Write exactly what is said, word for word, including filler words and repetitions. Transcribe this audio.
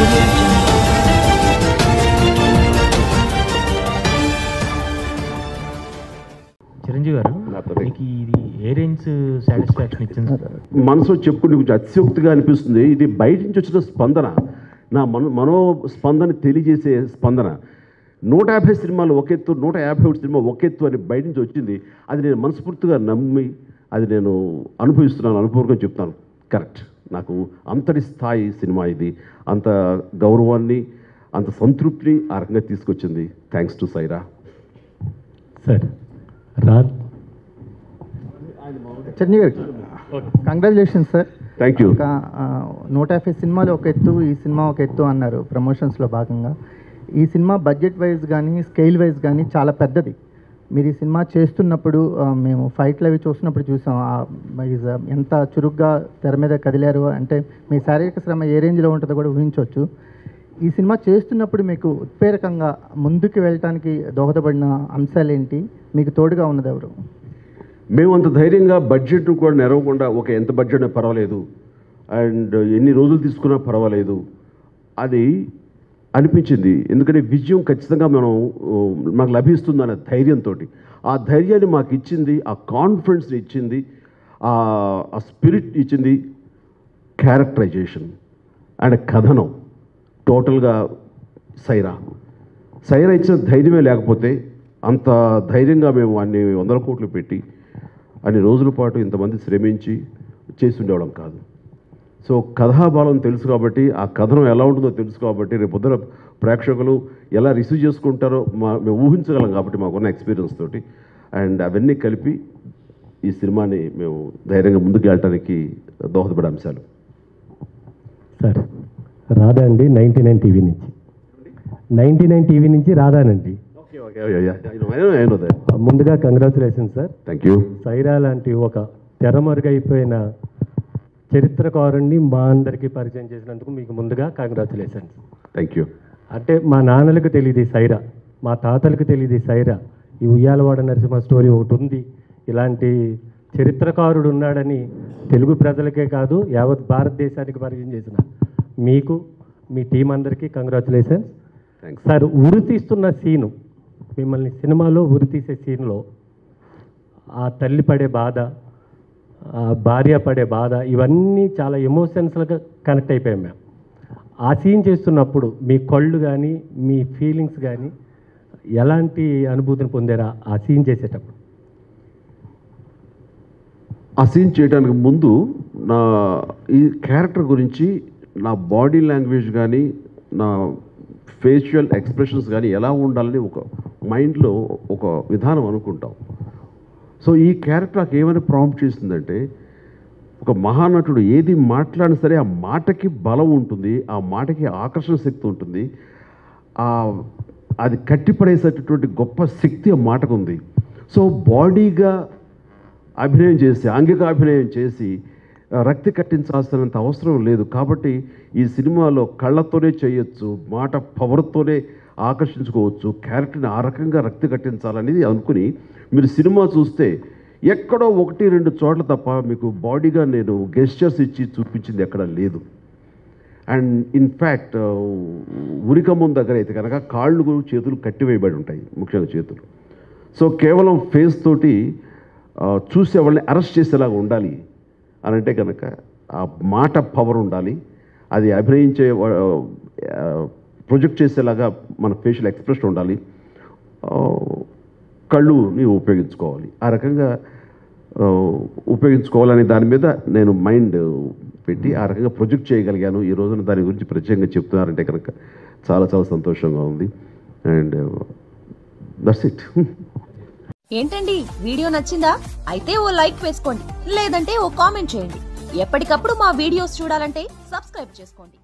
చిరంజీవి గారు, మీకు ఇది ఏ రేంజ్ సాటిస్ఫాక్షన్ ఇచ్చింది? మనసులో చెప్పుకుని కొంచెం అతిశయోక్తిగా అనిపిస్తుంది. ఇది బయట నుంచి వచ్చిన స్పందన, నా మనో మనో స్పందన తెలియజేసే స్పందన. నూట యాభై సినిమాలు ఒక ఎత్తు, నూట యాభై ఒకటి సినిమా ఒక ఎత్తు అని బయట నుంచి వచ్చింది. అది నేను మనస్ఫూర్తిగా నమ్మి అది నేను అనుభవిస్తున్నాను, అనుభవంగా చెప్తాను. కరెక్ట్, నాకు అంతటి స్థాయి సినిమా ఇది. అంత గౌరవాన్ని, అంత సంతృప్తిని ఆ రకంగా తీసుకొచ్చింది. Thanks to Sye Raa. Sir Raj Chiranjeevi గారికి కంగ్రాచులేషన్స్ సార్. Thank you. నూట యాభై సినిమాలు ఒక ఎత్తు, ఈ సినిమా ఒక ఎత్తు అన్నారు ప్రమోషన్స్లో భాగంగా. ఈ సినిమా బడ్జెట్ వైజ్ కానీ స్కేల్ వైజ్ కానీ చాలా పెద్దది. మీరు ఈ సినిమా చేస్తున్నప్పుడు మేము ఫైట్లు అవి చూస్తున్నప్పుడు చూసాం ఎంత చురుగ్గా తెర మీద కదిలారు. అంటే మీ శారీరక శ్రమ ఏ రేంజ్లో ఉంటుందో కూడా ఊహించవచ్చు. ఈ సినిమా చేస్తున్నప్పుడు మీకు ఉత్ప్రేరకంగా ముందుకు వెళ్ళటానికి దోహదపడిన అంశాలు ఏంటి? మీకు తోడుగా ఉన్నది ఎవరు? మేము అంత ధైర్యంగా బడ్జెట్ కూడా నెరవకుండా ఒక ఎంత బడ్జెట్ పర్వాలేదు, అండ్ ఎన్ని రోజులు తీసుకున్నా పర్వాలేదు అది అనిపించింది. ఎందుకంటే విజయం ఖచ్చితంగా మనం మాకు లభిస్తుందనే ధైర్యంతో, ఆ ధైర్యాన్ని మాకు ఇచ్చింది, ఆ కాన్ఫిడెన్స్ని ఇచ్చింది, ఆ స్పిరిట్ ఇచ్చింది క్యారెక్టరైజేషన్ అండ్ కథనం. టోటల్గా సైరా సైరా ఇచ్చిన ధైర్యమే లేకపోతే అంత ధైర్యంగా మేము అన్ని వందల కోట్లు పెట్టి అన్ని రోజుల పాటు ఇంతమంది శ్రమించి చేసి ఉండేవాళ్ళం కాదు. సో కథాబలం తెలుసు కాబట్టి, ఆ కథనం ఎలా ఉంటుందో తెలుసు కాబట్టి, రేపు పొద్దున ప్రేక్షకులు ఎలా రిసీవ్ చేసుకుంటారో మా మేము ఊహించగలం కాబట్టి మాకున్న ఎక్స్పీరియన్స్ తోటి. అండ్ అవన్నీ కలిపి ఈ సినిమాని మేము ధైర్యంగా ముందుకు వెళ్ళటానికి దోహదపడే అంశాలు. సార్ రాధా అండి, నైంటీ నైన్ టీవీ నుంచి నైంటీ నైన్ టీవీ నుంచి రాధానండి. ముందుగా congratulation sir. Thank you. Sye Raa లాంటి ఒక తెరమరుగైపోయిన చరిత్రకారుణ్ణి మా అందరికీ పరిచయం చేసినందుకు మీకు ముందుగా కంగ్రాచులేషన్స్. Thank you. అంటే మా నాన్నలకు తెలియదు సైరా, మా తాతలకు తెలియదు సైరా, ఈ ఉయ్యాలవాడ నరసింహ స్టోరీ ఒకటి ఉంది, ఇలాంటి చరిత్రకారుడు ఉన్నాడని తెలుగు ప్రజలకే కాదు యావత్ భారతదేశానికి పరిచయం చేసిన మీకు, మీ టీం అందరికీ కంగ్రాచులేషన్స్. సార్, ఉరి తీస్తున్న సీను, మిమ్మల్ని సినిమాలో ఉరి తీసే సీన్లో ఆ తల్లి పడే బాధ, ఆ భార్య పడే బాధ, ఇవన్నీ చాలా ఎమోషన్స్గా కనెక్ట్ అయిపోయాం మేము. ఆ సీన్ చేస్తున్నప్పుడు మీ కళ్ళు కానీ మీ ఫీలింగ్స్ కానీ ఎలాంటి అనుభూతిని పొందారా ఆ సీన్ చేసేటప్పుడు? ఆ సీన్ చేయడానికి ముందు నా ఈ క్యారెక్టర్ గురించి నా బాడీ లాంగ్వేజ్ కానీ నా ఫేషియల్ ఎక్స్ప్రెషన్స్ కానీ ఎలా ఉండాలని ఒక మైండ్లో ఒక విధానం అనుకుంటాం. సో ఈ క్యారెక్టర్ నాకు ఏమైనా ప్రాంప్ట్ చేసిందంటే, ఒక మహానటుడు ఏది మాట్లాడినా సరే ఆ మాటకి బలం ఉంటుంది, ఆ మాటకి ఆకర్షణ శక్తి ఉంటుంది, అది కట్టిపడేసేటటువంటి గొప్ప శక్తి ఆ మాటకు ఉంది. సో బాడీగా అభినయం చేసి, ఆంగిక అభినయం చేసి రక్తి కట్టించాల్సినంత అవసరం లేదు. కాబట్టి ఈ సినిమాలో కళ్ళతోనే చేయొచ్చు, మాట పవర్తోనే ఆకర్షించుకోవచ్చు, క్యారెక్టర్ని ఆ రకంగా రక్తి కట్టించాలనేది అనుకుని మీరు సినిమా చూస్తే ఎక్కడో ఒకటి రెండు చోట్ల తప్ప మీకు బాడీగా నేను గెస్చర్స్ ఇచ్చి చూపించింది ఎక్కడ లేదు. అండ్ ఇన్ఫ్యాక్ట్ ఉరికమ్మం దగ్గర అయితే కనుక కాళ్ళు చేతులు కట్టివేయబడి ఉంటాయి, ముఖ్యంగా చేతులు. సో కేవలం ఫేస్ తోటి చూసే వాళ్ళని అరెస్ట్ చేసేలాగా ఉండాలి అని అంటే కనుక ఆ మాట పవర్ ఉండాలి, అది అభినయించే ప్రొజెక్ట్ చేసేలాగా మన ఫేషియల్ ఎక్స్ప్రెషన్ ఉండాలి, కళ్ళుని ఉపయోగించుకోవాలి, ఆ రకంగా ఉపయోగించుకోవాలనే దాని మీద నేను మైండ్ పెట్టి ఆ రకంగా ప్రొజెక్ట్ చేయగలిగాను. ఈ రోజున దాని గురించి ప్రత్యేకంగా చెప్తున్నారంటే కనుక చాలా చాలా సంతోషంగా ఉంది. And that's it. ఏంటండి, వీడియో నచ్చిందా? అయితే ఓ లైక్ వేసుకోండి, లేదంటే ఓ కామెంట్ చేయండి. ఎప్పటికప్పుడు మా వీడియోస్ చూడాలంటే సబ్స్క్రైబ్ చేసుకోండి.